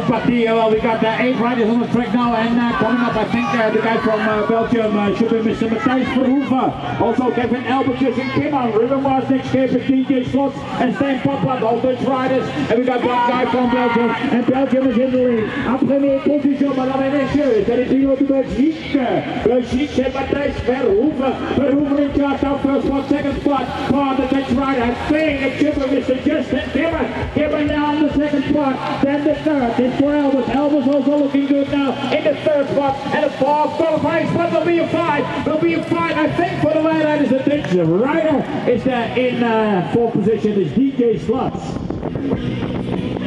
but we got 8 riders on the track now, and coming up, I think the guy from Belgium should be Mr. Matthijs Verhoeven. Also Kevin Elbertjes and Kimman, Ruben Mars, Nick Scheepers, DJ Slots, and Stan Popland, all Dutch riders. And we got one guy from Belgium, and Belgium is in the lead. En première position, mesdames et messieurs, c'est le trio de Belgique. Belgique, c'est Matthijs Verhoeven. Verhoeven in charge of first spot, second spot for the Dutch rider. I think it should be Mr. Justin Kimman. Kimman now in the second spot, then the third is for Elvis. Elvis also looking good now in the third spot, and the fourth qualifying spot will be a 5. Will be a 5, I think, for the white riders. The Dutch rider is in 4th position is DJ Slots.